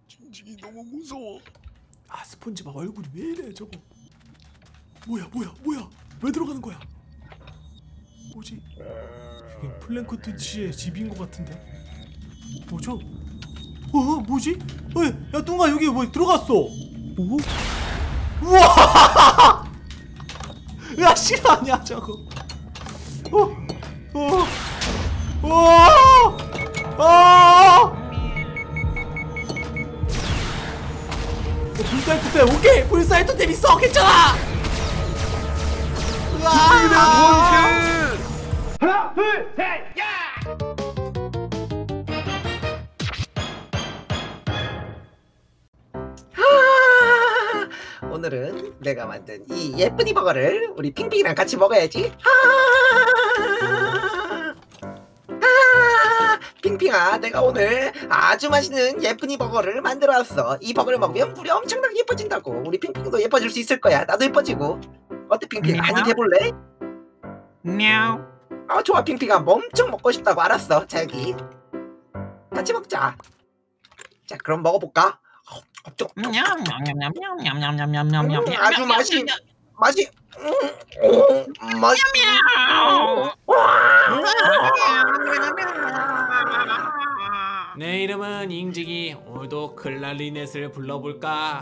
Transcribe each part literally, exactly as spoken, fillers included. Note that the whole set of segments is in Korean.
징징이 너무 무서워. 아 스폰지밥 얼굴이 왜 이래 저거. 뭐야 뭐야 뭐야 왜 들어가는 거야. 뭐지? 여긴 플랭크ton 씨의 집인 것 같은데. 뭐죠? 어 뭐지? 어, 야 뚱아 여기 뭐 들어갔어. 오? 우와! 야 실화냐 저거. 어? 어? 어? 어? 불사이트 템 오케이 불사이트 템 있어 괜찮아. 으아! 하나 둘 셋 야! 오늘은 내가 만든 이 예쁜이 버거를 우리 핑핑이랑 같이 먹어야지. 아, 핑핑아, 내가 오늘 아주 맛있는 예쁜이 버거를 만들어 왔어. 이 버거를 먹으면 물이 엄청나게 예뻐진다고. 우리 핑핑도 예뻐질 수 있을 거야. 나도 예뻐지고. 어때 핑핑? 한입 해볼래? мяу. 아 좋아 핑핑아, 뭐 엄청 먹고 싶다고. 알았어. 자 여기 같이 먹자. 자 그럼 먹어볼까? 음, 아주 맛이 맛이 음, 맛이 내 이름은 잉직이. 오늘도 클라리넷을 불러볼까?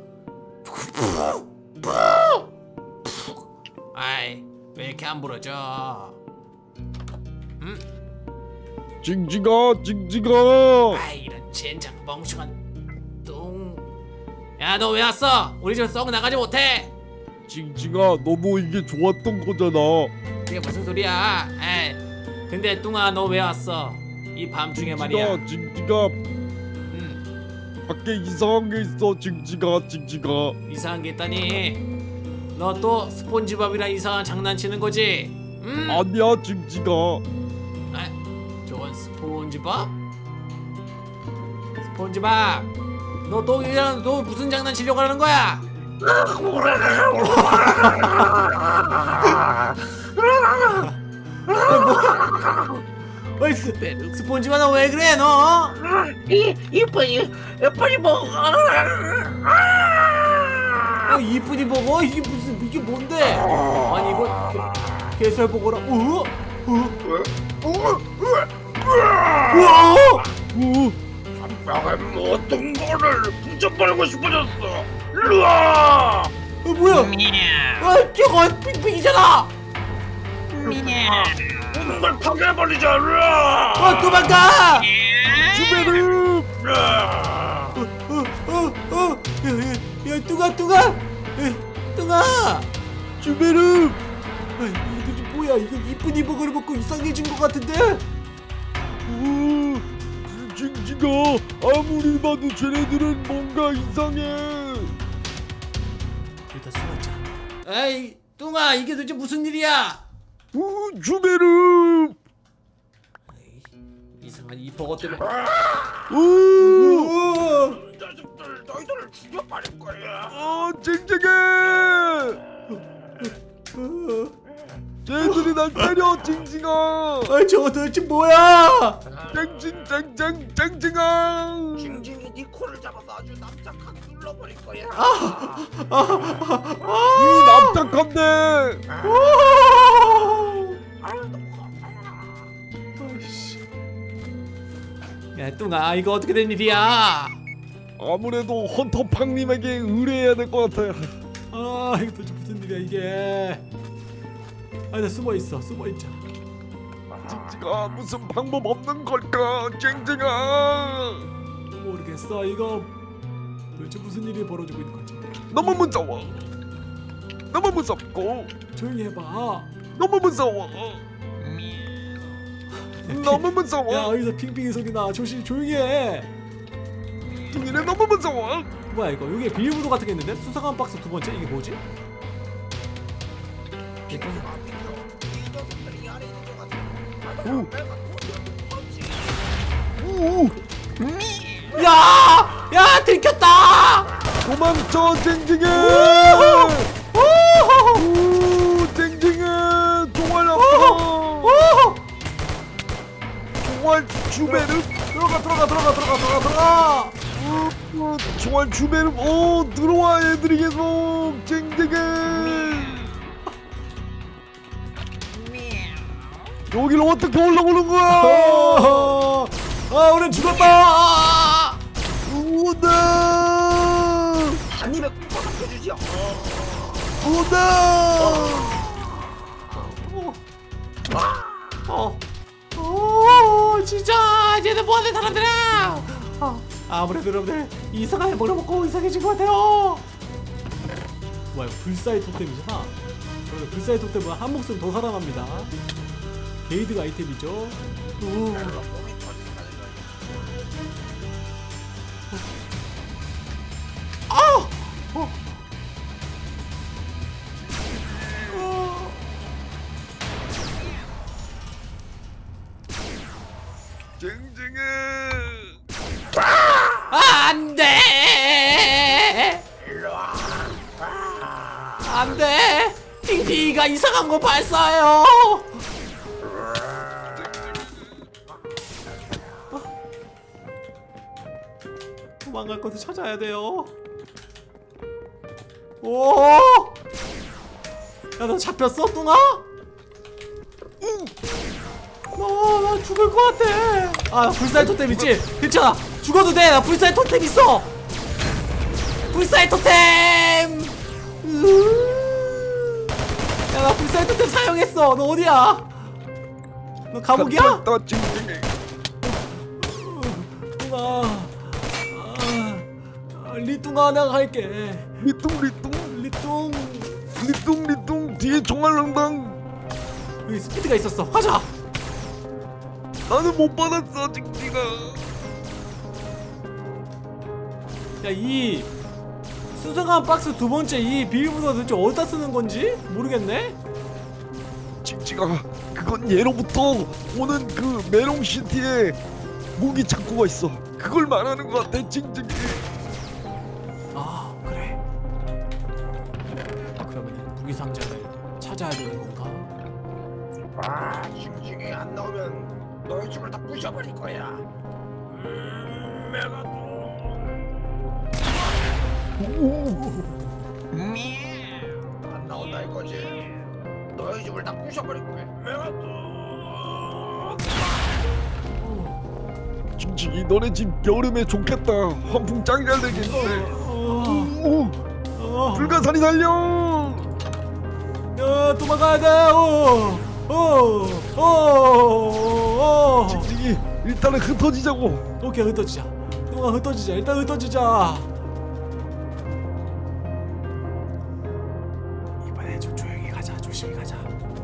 아이 왜 이렇게 안 부러져? 음? 징징아, 징징아. 아이 이런 젠장 멍청한 똥. 야 너 왜 왔어? 우리 집 썩 나가지 못해. 징징아, 너무 이게 좋았던 거잖아. 그게 무슨 소리야? 에이 근데 뚱아 너 왜 왔어? 이 밤중에 말이야. 징징아, 징징아. 음 밖에 이상한 게 있어. 징징아, 징징아. 이상한 게 있다니? 너 또 스폰지밥이랑 이상한 장난치는 거지? 음? 아니야, 징징아. 아, 저건 스폰지밥? 스폰지밥, 너 또 이런 너 무슨 장난치려고 하는 거야? 뭐? 어이 스, 스폰지밥 너 왜 그래 너? 이 이쁜이 이쁜이 먹어. 어, 이쁜이 버거? 이게 무슨 이게 뭔데? 아니 이거 게, 게살 버거라. 어? 어? 우와! 오, 한 방에 모든 거를 부숴버리고 싶어졌어. 일로와. 어 뭐야? мяу. 아 저거 핑핑이잖아. мяу. 모든 걸 파괴해버리자. 일로와. 어 도망가. 주베르. 일로와. 어어어어 야야 뚱아 뚱아 야, 뚱아. 주베르. 아 이거 좀 뭐야? 이거 이쁜이 버거를 먹고 이상해진 것 같은데? 오, 징징아, 아무리 봐도 쟤네들은 뭔가 이상해. 일단 숨었자. 에이 뚱아 이게 도대체 무슨 일이야? 오, 주베르. 에이, 이상한 이 버거 때문에. 오, 우와. 이 자식들 너희들을 죽여버릴 거야. 아, 징징이. 쟤들이 날 때려, 징징아. 아 저거 도대체 뭐야? 쨍징, 쨍쨍, 쨍징아. 징징이 네 코를 잡아서 아주 납작하게 눌러버릴 거야. 이미 납작한데. 아이씨. 야 뚱아 이거 어떻게 된 일이야? 아무래도 헌터팡님에게 의뢰해야 될 것 같아. 아 이거 도대체 무슨 일이야 이게? 아나 숨어 있어 숨어 있자. 징징아, 무슨 방법 없는 걸까, 쨍징아. 모르겠어 이거 도대체 무슨 일이 벌어지고 있는 거지? 너무 무서워. 너무 무섭고. 조용히 해봐. 너무 무서워. 너무 무서워. 야 어디서 핑핑이 소리 나. 조심 조용히 해. 뚱이네 너무 무서워. 뭐야 이거? 여기 비밀번호 같은 게 있는데? 수상한 박스 두 번째? 이게 뭐지? 오, 야! 야 들켰다! 도망쳐, 쨍징이. 오, 쨍징이. 종알 아파. 종알 주베르. 들어가 들어가 들어가 들어가 들어가 들어가. 총알 주변 오 들어와 애들이 계속 쨍쨍해. 여기를 어떻게 올라오는 거야? 아 우린 죽었다. 우다 한 입에 꽉 해주지. 우다. 어, 어, 진짜 쟤네 뭐하는 사람들아? 아, 아무래도 여러분들 이상한 해먹을 먹고 이상해진 것 같아요. 뭐야, 불사의 토템이잖아. 그러면 불사의 토템은 한 목숨 더 살아납니다. 게이드가 아이템이죠. 오. 아! 어. 쨍쨍해. 안돼! 안돼! 핑핑이가 이상한 거 발사해요. 도망갈 것을 찾아야 돼요. 오! 야, 너 잡혔어, 뚱아? 응. 어, 나 죽을 것 같아. 아, 불사의 토템 있지? 괜찮아. 죽어도 돼. 나 불사의 토템 있어. 불사의 토템. 으으. 야, 나 불사의 토템 사용했어. 너 어디야? 너 감옥이야? 또 쨍쨍해. 뚱아. 아, 리뚱아, 내가 갈게. 리뚱 리뚱 리뚱. 리뚱 리뚱 뒤에 총알랑당. 여기 스피드가 있었어. 가자. 나는 못 받았어 징징아. 야, 이 수상한 박스 두 번째 이 비밀번호 도대체 어디다 쓰는 건지 모르겠네. 징징아 그건 예로부터 오는 그 메롱시티에 무기 창고가 있어. 그걸 말하는 것 같아 징징이. 아, 그래. 아, 그러면 무기 상자를 찾아야 되는 건가? 아, 징징이 안 나오면 너희 집을 다 부셔버릴 거야. 음, 메가돈. 안 나온다 이거지. 너희 집을 다 부셔버릴 거야. 메가돈. 징징이 너네 집 여름에 좋겠다. 환풍 짱 잘 되겠네. 오, 어, 불가사리 달려. 야, 도망가야 돼. 어, 어, 어, 어. 징징이 일단은 흩어지자고. 오케이, 흩어지자. 뚱아, 흩어지자. 일단 흩어지자. 이번에 좀 조용히 가자. 조심히 가자.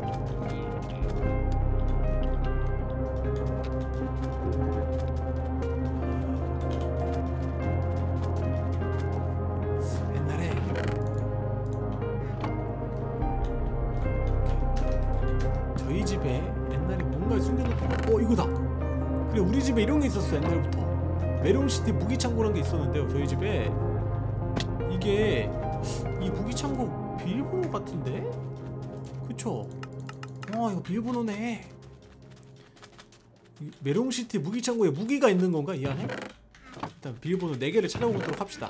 옛날에 저희 집에 옛날에 뭔가 숨겨놓고, 어, 이거다. 그래, 우리 집에 이런 게 있었어. 옛날부터 메롱시티 무기창고란 게 있었는데요, 저희 집에. 이게 이 무기창고 비밀번호 같은데? 그쵸? 아, 이거 비밀번호네. 이 메롱시티 무기창고에 무기가 있는 건가, 이 안에? 일단 비밀번호 네 개를 찾아보도록 합시다.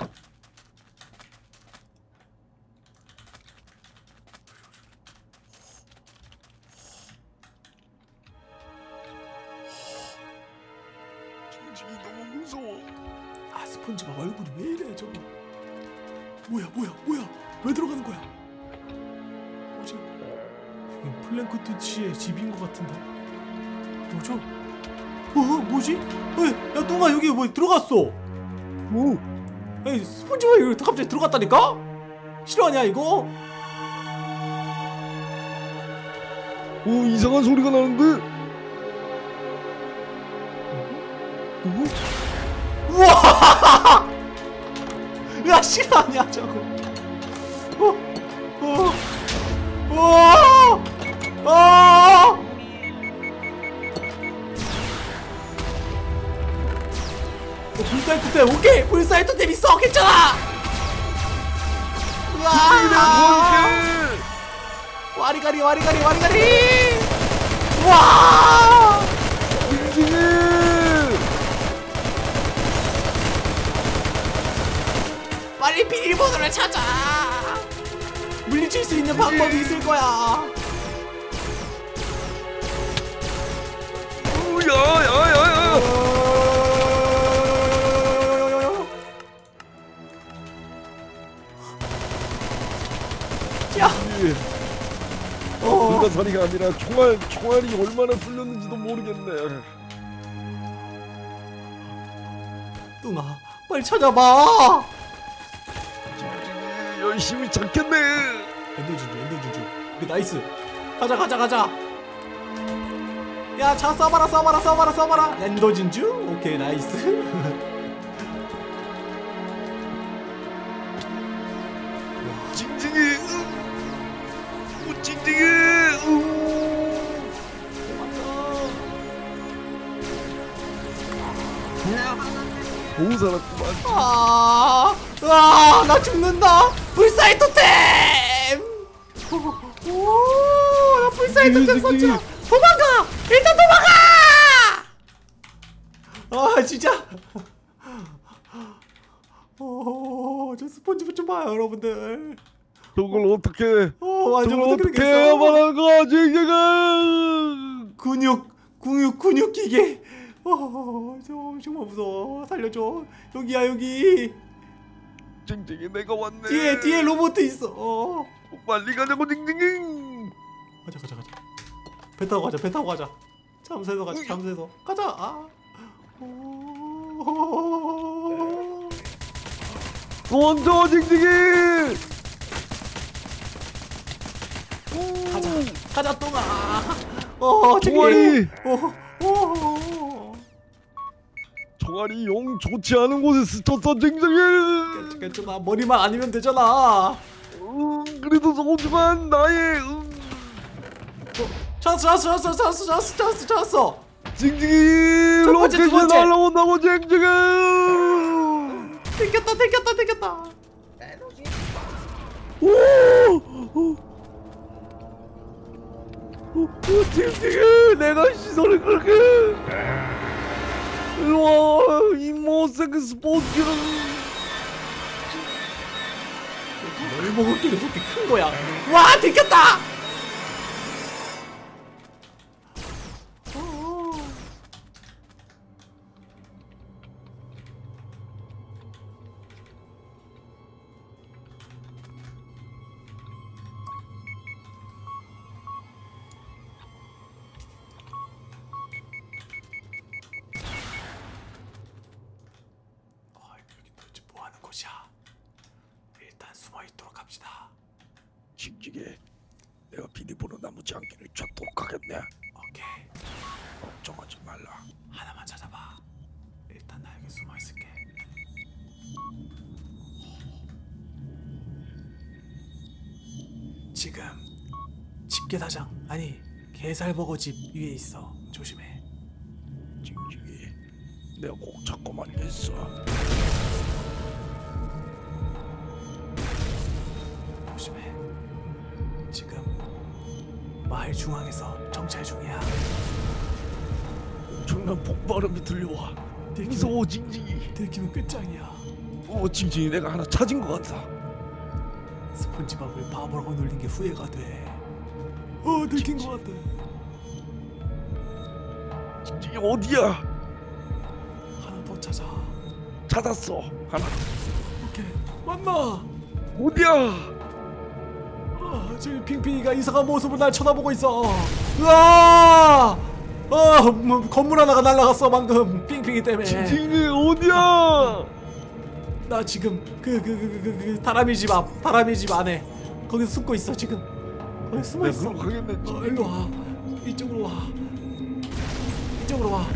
징징이 너무 무서워. 아, 스펀지밥 얼굴이 왜 이래 저거. 뭐야 뭐야 뭐야, 왜 들어가는 거야? 뭐지? 여긴 플랭크톤 씨의 집인 것 같은데. 뭐죠? 어? 뭐지? 에, 야, 뚱아, 여기 뭐 들어갔어. 오, 에이, 스펀지밥이 여기 갑자기 들어갔다니까? 실화냐 이거? 오 이상한 소리가 나는데. 오? 우와! 야, 실화냐 저거? 어? 어? 어? 어? 어, 불사의 토템, 오케이! 불사의 토템 있어! 괜찮아! 우와! 와리가리 와리가리 와리가리! 우와! 징징이. 빨리 비밀번호를 찾아. 물리칠 수 있는 방법이 있을 거야. 야야야야. 야, 어, 불가사리가 아니라 총알 총알이 얼마나 풀렸는지도 모르겠네. 뚱아, 빨리 찾아봐. 징징이 열심히 찾겠네. 엔더 진주, 엔더 진주. 그 나이스. 가자, 가자, 가자. 야, 자 쏴봐라, 쏴봐라, 쏴봐라, 쏴봐라. 엔더 진주. 오케이, 나이스. 징징이. 우, 징징이. 우. 보호 살았구만. 아, 아, 나 죽는다. 불사의 토템. 오, 나 불사의 토템 썼잖아. 도망가. 일단 도망가. 아, 진짜. 오, 저 스폰지밥 좀 봐요, 여러분들. 저걸 어떻게? 오, 완전 저걸 어떻게 어떻게 되겠어? 해야만 한 거야, 징징아? 근육, 근육, 근육 기계. 어, 저 정말 무서워. 살려줘. 여기야, 여기. 징징이 내가 왔네. 뒤에, 뒤에 로봇 있어. 어. 빨리 가자고 징징이. 가자, 가자, 가자. 배 타고 가자, 배 타고 가자. 잠수해서 가자, 잠수해서. 가자. 아. 오. 도망쳐 징징이. 가자, 가자, 똥아. 어, 저기. 총알이. 오, 오. 총알이 영 좋지 않은 곳에 스쳤어 징징이. 괜찮아, 머리만 아니면 되잖아. 음, 그래도 소중한 나의 음. 찾았어, 찾았어, 찾았어, 찾았어, 찾았어, 찾았어, 찾았어. 징징이 첫 번째, 두 로켓이 번째. 날라온다고 징징이. 땡겼다, 땡겼다, 땡겼다. 오, 오, 오, 오, 징징이 내가 시선을 그렇게. 일로와 이 못생긴 스포츠기는. 뭘 먹었길래 그렇게 큰 거야? 와, 들켰다! 어. 아, 여기 도대체 뭐 하는 곳이야? 일단 숨어 있도록 합시다. 징징이 내가 비밀번호 남지 않기를 찾도록 하겠네. 오케이. 걱정하지 말라. 하나만 찾아봐. 일단 나 여기 숨어 있을게. 지금 집게사장 아니 게살버거 집 위에 있어. 조심해. 징징이 내가 꼭 찾고만 있어. 조심해. 지금 마을 중앙에서 정찰 중이야. 엄청난 폭발음이 들려와. 무서워 징징이. 들키면 끝장이야. 어 징징이 내가 하나 찾은 것 같아. 스폰지밥을 바보라고 놀린 게 후회가 돼. 어, 들킨 것 같아. 징징이 어디야? 하나 더 찾아. 찾았어 하나. 오케이. 만나. 어디야? 아, 저기 핑핑이가 이상한 모습으로 날 쳐다보고 있어. 으아! 아, 뭐, 건물 하나가 날아갔어 방금 핑핑이 때문에. 징징이 어디야? 나 지금 그 그 그 그 그 다람이 집 앞, 다람이 집 안에 거기서 숨고 있어 지금. 거기 숨어 내가 있어. 그럼 가겠네. 어, 일로 와. 이쪽으로 와. 이쪽으로 와.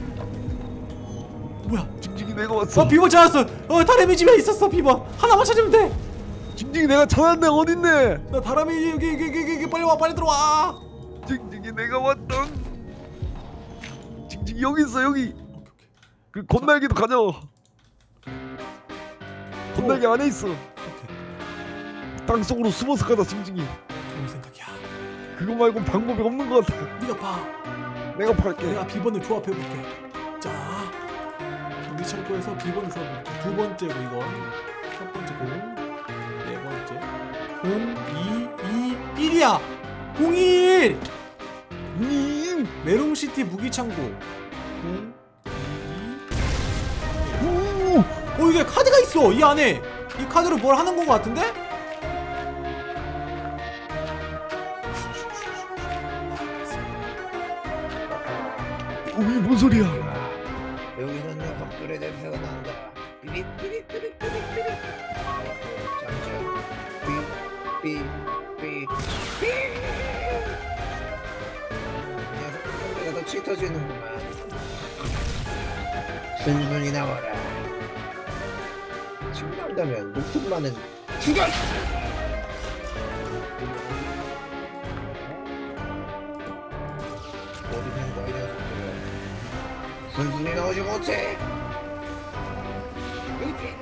뭐야? 징징이 내가 왔어. 어, 비번 찾았어. 어, 다람이 집에 있었어 비번. 하나만 찾으면 돼. 징징이 내가 찾았네. 어딨네? 나 다람이 여기 여기 여기 여기 빨리 와, 빨리 들어와. 징징이 내가 왔던. 징징이 여기 있어 여기. 오케이, 오케이. 그 건날개도 가져. 건날개 안에 있어. 오케이. 땅 속으로 숨어서 가자 징징이. 좋은 생각이야. 그거 말고 방법이 없는 것 같아. 네가 봐. 내가 팔게. 내가 비번을 조합해 볼게. 자, 우리 창고에서 비번을 조합해 볼게. 두 번째고 이건 첫 번째 공, 네 번째 공, 이, 이, 일이야. 공일. 님. 메롱시티 무기창고. 공, 이, 오. 어 이게 카드가 있어 이 안에. 이 카드로 뭘 하는 건 것 같은데? 오, 이게 뭔 소리야? 여기서 녀석들의 냄새가 난다. 삐릿 삐릿 삐릿 삐릿 삐릿. 잠시. 삐삐삐 삐. 녀석들 냄새가 더 짙어지는구만. 순순히 나와라. 지금 난다면 목숨만은 죽어. 어디 있는 거야 이 녀석들은. 순순히 나오지 못해. 이렇게.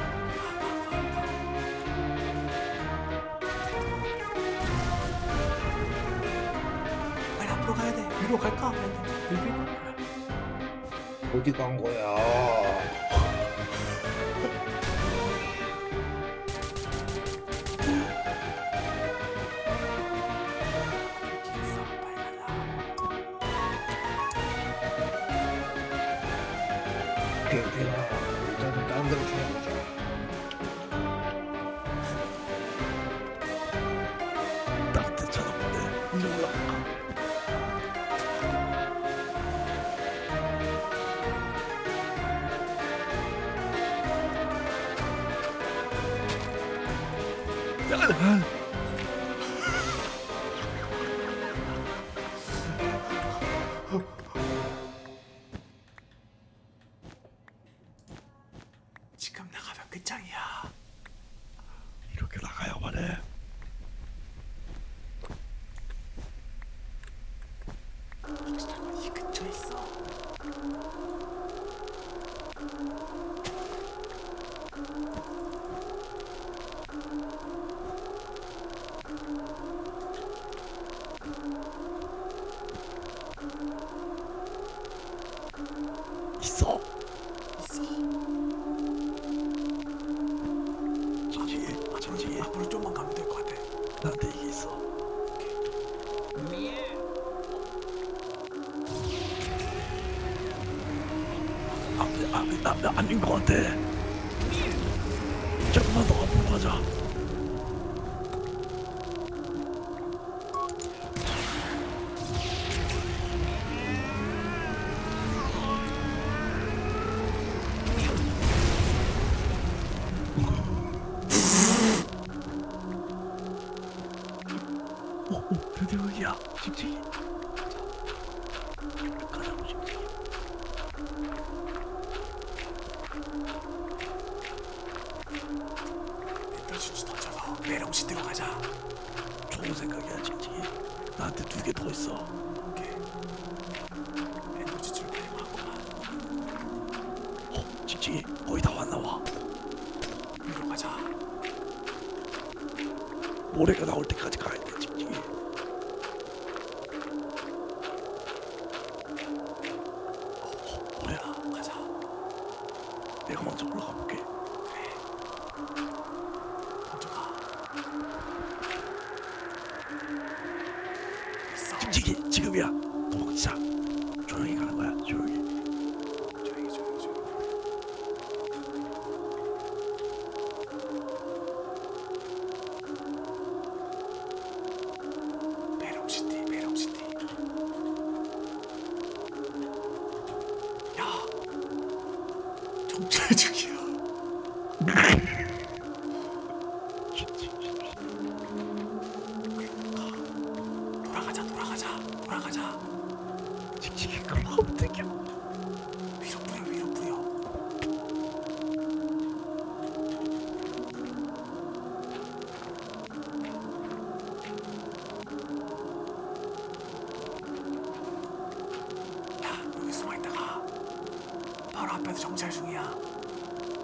빨리 앞으로 가야 돼. 위로 갈까? 여기? 어디 간 거야? 핑핑아, 일단은 다른 데로 찾아보자. 나한테 쳐다보네. 이리 올라가. 야, 지금 나가면 끝장이야. 이렇게 나가야만 해. 이 근처에 있어. 있어. 있어. 진지해. 진지해. 앞으로 좀만 가면 될 것 같아. 나한테 이게 있어. 아, 아, 아, 아, 아닌 것 같아. 조금만 더 앞으로 가자. 오, 오, 드디어 여기야. 씩씩이. 가자고, 씩씩이. 멘탈슈치 던져서 메롱시티로 가자. 좋은 생각이야, 씩씩이. 나한테 두 개 더 있어. 오케이. 멘탈슈치를 빨리 막구만. 어, 씩씩이. 거의 다 왔나 봐. 위로 가자. 모래가 나올 때까지 가야 돼, 씩씩이. 어, 뭐야? 가자. 내가 먼저 올라가 볼게. 그래. 먼저 가. 있어. 씩씩이, 지금이야. 도망치자. 조용히 가는 거야, 조용히. 조용히 조용히 조용히. 메롱시티 메롱시티. 야. 정찰 중이야. 돌아가자 돌아가자 돌아가자. 씩씩이, 그럼 하면 되겠. 위로 뿌려 위로 뿌려. 야 여기 숨어있다가 바로 앞에서 정찰 중이야.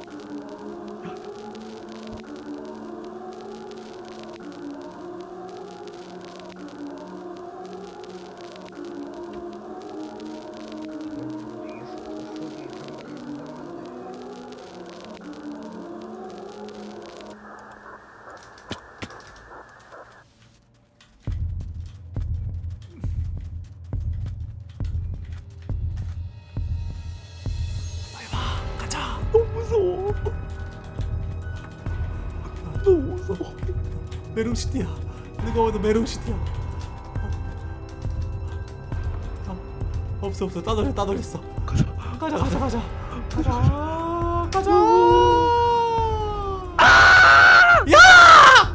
없어. 메롱시티야. 누가 와도 메롱시티야. 어. 없어 없어. 따돌려 따돌렸어. 가자. 가자 가자 가자. 가자 가자. 야!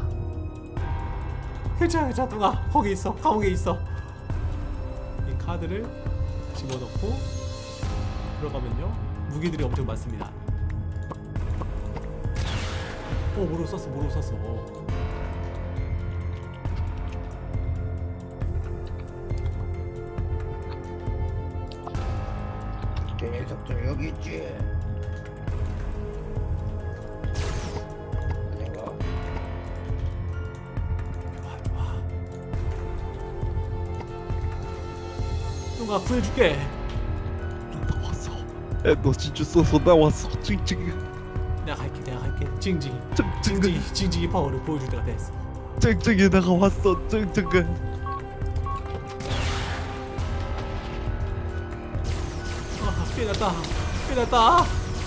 괜찮아 괜찮아. 누나 거기 있어. 감옥에 있어. 이 카드를 집어넣고 들어가면요 무기들이 엄청 많습니다. 어 뭐로 썼어 뭐로 썼어. 어. 녀석들 여기 있지. 내가 누가 구해줄게. 나 왔어. 야, 너 진짜 써서 나 왔어. 찡찡. 내가 갈게 내가 갈게. 징징이 찡찡. 징징이 징징이 파워를 보여줄 때가 됐어. 찡찡이 내가 왔어. 찡찡. 아 끝났다 끝났다.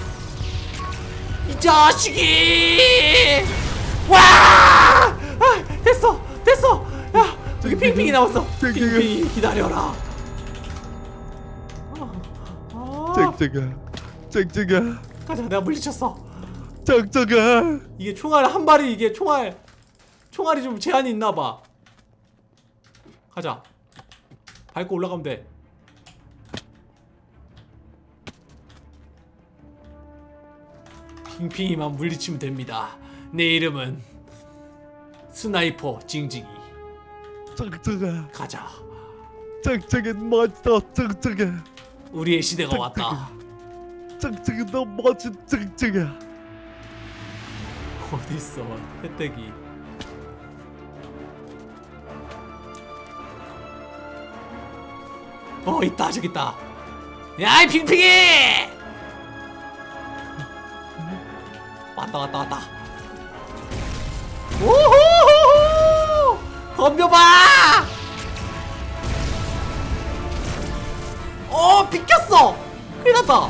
이 자식이. 와! 아, 됐어 됐어. 야 여기 핑핑이 나왔어. 핑핑이 기다려라. 아, 찡찡아. 찡찡아. 가자 내가 물리쳤어. 찡찡아. 이게 총알 한 발이 이게 총알 총알이 좀 제한이 있나봐. 가자 밟고 올라가면 돼. 핑핑이만 물리치면 됩니다. 내 이름은 스나이퍼 징징이. 찡찡아. 가자. 찡찡이 멋져. 찡찡아. 우리의 시대가 왔다. 찡찡이 너 멋진 찡찡아. 어딨어 혜택이. 어 있다 저기 있다. 야이 핑핑이. 왔다 왔다 왔다. 오호호호 덤벼봐. 어 비켰어. 큰일났다.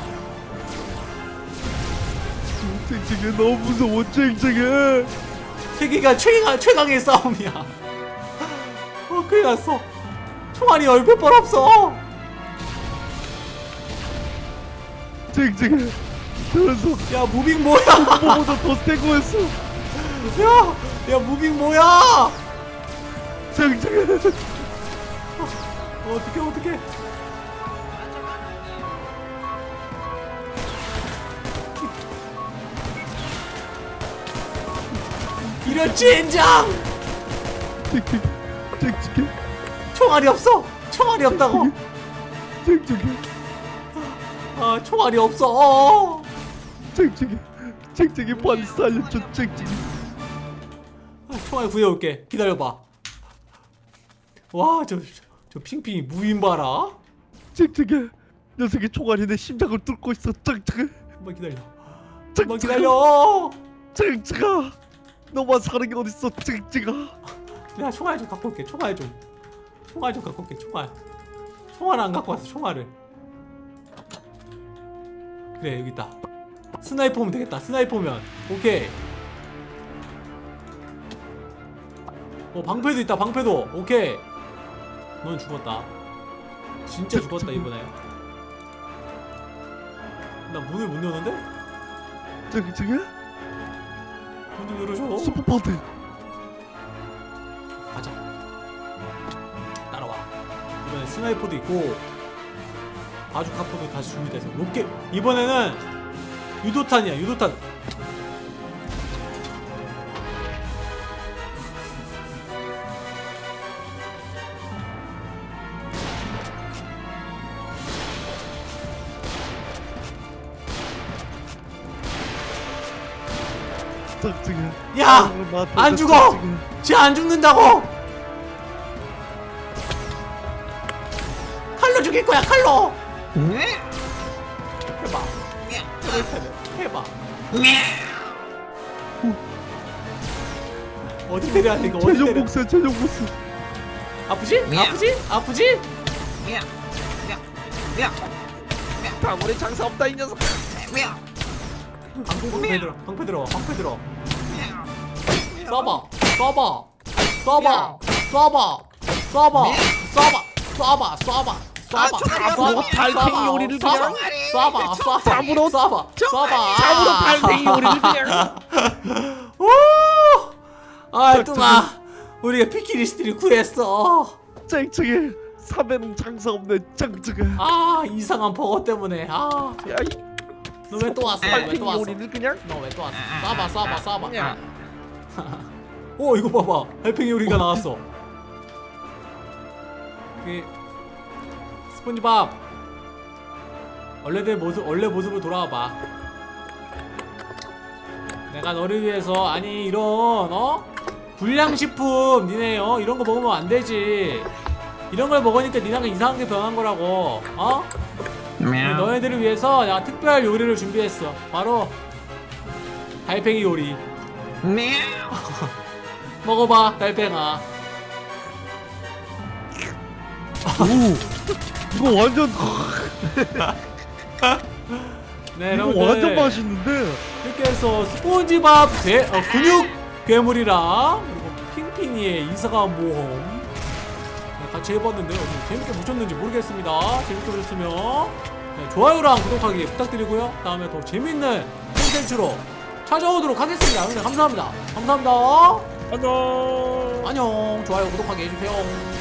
찡찡이 너무 무서워. 찡찡이. 세계가 최강, 최강의 싸움이야. 어 큰일났어. 총알이 열몇 번 없어. 찡찡이. 그래서 야 무빙 뭐야. 뭐보다 더 센 거였어. 야, 야 무빙 뭐야. 찡찡이. 어, 어떡해 어떡해. 이런 젠장. 찡찡이. 찡찡이. 총알이 없어. 총알이 없다고. 찡찡이. 아 총알이 없어. 찡찡이. 찡찡이 빨리 살려줘. 찡찡이. 아, 총알 구해올게. 기다려봐. 와 저 저 핑핑이 무빙 봐라. 찡찡이. 녀석이 총알이 내 심장을 뚫고 있어. 찡찡이. 한번 기다려. 한번 찡찡아. 기다려. 찡찡아. 너만 사는 게 어딨어. 찡찡아. 내가 총알 좀 갖고 올게. 총알 좀. 총알 좀 갖고 올게. 총알. 총알 안 갖고 왔어. 총알을. 그래 여기 있다. 스나이퍼면 되겠다. 스나이퍼면. 오케이. 어 방패도 있다. 방패도. 오케이. 넌 죽었다. 진짜 죽었다 이번에. 나 문을 못 여는데? 찡찡이. 문을 열어줘. 슈퍼파트. 가자. 따라와. 이번에 스나이퍼도 있고 바주카포도 다시 준비돼서 로켓. 이번에는 유도탄이야. 유도탄. 찡찡이. 야! 안 죽어! 쟤 안 죽는다고! 칼로 죽일 거야, 칼로! 해봐. 해봐. 어디 때려야 돼, 이거 어디 최종 때려? 복수. 최종 복수. 아프지? 아프지? 아프지? 다물에 장사 없다 이 녀석. 방패 들어, 방패 들어, 방패 들어. 쏴봐 쏴봐 쏴봐 쏴봐 쏴봐 쏴봐 쏴봐 쏴봐 쏴봐 잡으러 달팽이 요리를 그냥 쏴봐 쏴봐 잡으러 쏴봐 쏴봐 잡으러 달팽이 요리를 그냥. 아 뚱아 우리가 피키니스트를 구했어. 쨍쨍해. 삼회는 장사 없네. 쨍쨍해. 아 이상한 버거 때문에 아 야, 이 너 왜 또 왔어? 너 왜 달팽이 또 왔어? 요리를 그냥. 너 왜 또 왔어? 쏴봐 쏴봐 쏴봐. 야. 오 이거 봐봐 달팽이 요리가 나왔어. 그 스폰지밥 원래대 모습 원래 모습으로 돌아와봐. 내가 너를 위해서 아니 이런 어 불량식품 니네 어 이런 거 먹으면 안 되지. 이런 걸 먹으니까 니네가 이상한 게 변한 거라고. 어? meow. 너희들을 위해서 내가 특별 요리를 준비했어. 바로 달팽이 요리. meow. 먹어봐 달팽아. 오, 이거 완전 네 이거 여러분들 완전 맛있는데. 이렇게 해서 스폰지밥 괴, 어, 근육 괴물이랑 그리고 핑핑이의 이상한 모험 네, 같이 해봤는데요. 재밌게 보셨는지 모르겠습니다. 재밌게 보셨으면 네, 좋아요랑 구독하기 부탁드리고요. 다음에 더 재밌는 콘텐츠로 찾아오도록 하겠습니다. 여러분들 감사합니다. 감사합니다. 안녕. 안녕. 좋아요 구독하기 해주세요.